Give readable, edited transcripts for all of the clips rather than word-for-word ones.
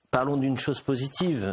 parlons d'une chose positive.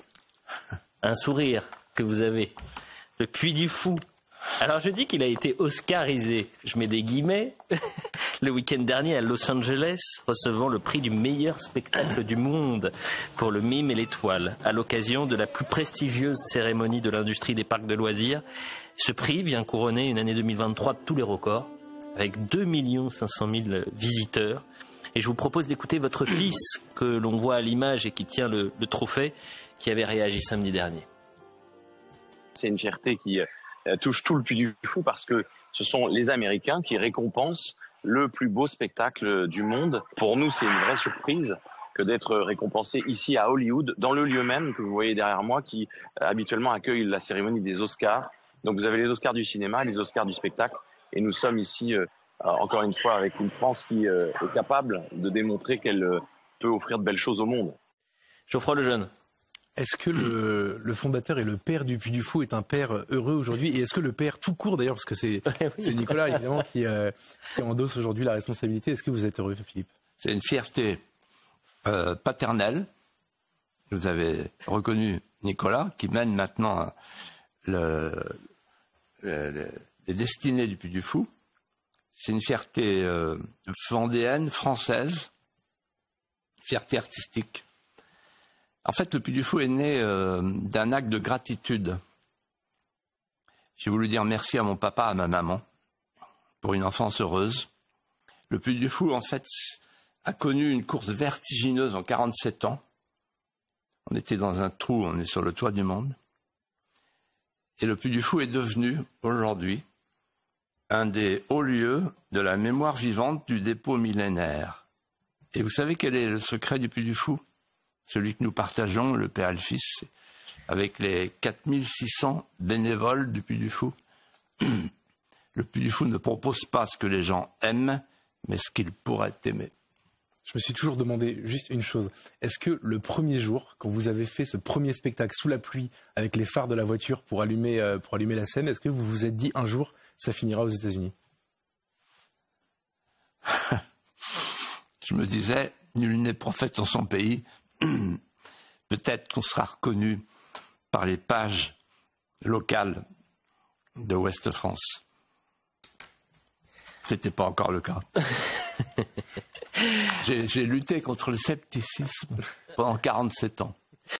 Un sourire que vous avez. Le Puy du Fou. Alors je dis qu'il a été oscarisé, je mets des guillemets, le week-end dernier à Los Angeles, recevant le prix du meilleur spectacle du monde pour le mime et l'étoile, à l'occasion de la plus prestigieuse cérémonie de l'industrie des parcs de loisirs. Ce prix vient couronner une année 2023 de tous les records, avec 2 500 000 visiteurs. Et je vous propose d'écouter votre fils, que l'on voit à l'image et qui tient le trophée, qui avait réagi samedi dernier. C'est une fierté qui touche tout le Puy du Fou parce que ce sont les Américains qui récompensent le plus beau spectacle du monde. Pour nous, c'est une vraie surprise que d'être récompensé ici à Hollywood, dans le lieu même que vous voyez derrière moi, qui habituellement accueille la cérémonie des Oscars. Donc vous avez les Oscars du cinéma, les Oscars du spectacle, et nous sommes ici, encore une fois, avec une France qui est capable de démontrer qu'elle peut offrir de belles choses au monde. Geoffroy Lejeune. Est-ce que le fondateur et le père du Puy du Fou est un père heureux aujourd'hui? Et est-ce que le père tout court d'ailleurs, parce que c'est Nicolas évidemment qui endosse aujourd'hui la responsabilité, est-ce que vous êtes heureux, Philippe? C'est une fierté paternelle. Vous avez reconnu Nicolas qui mène maintenant les destinées du Puy du Fou. C'est une fierté vendéenne, française, fierté artistique. En fait, le Puy du Fou est né d'un acte de gratitude. J'ai voulu dire merci à mon papa, à ma maman, pour une enfance heureuse. Le Puy du Fou, en fait, a connu une course vertigineuse en 47 ans. On était dans un trou, on est sur le toit du monde. Et le Puy du Fou est devenu, aujourd'hui, un des hauts lieux de la mémoire vivante du dépôt millénaire. Et vous savez quel est le secret du Puy du Fou? Celui que nous partageons, le père et le fils, avec les 4600 bénévoles du Puy du Fou. Le Puy du Fou ne propose pas ce que les gens aiment, mais ce qu'ils pourraient aimer. Je me suis toujours demandé juste une chose. Est-ce que le premier jour, quand vous avez fait ce premier spectacle sous la pluie, avec les phares de la voiture pour allumer la scène, est-ce que vous vous êtes dit un jour, ça finira aux États-Unis? Je me disais, nul n'est prophète en son pays. Peut-être qu'on sera reconnu par les pages locales de Ouest-France. C'était pas encore le cas. J'ai lutté contre le scepticisme pendant 47 ans.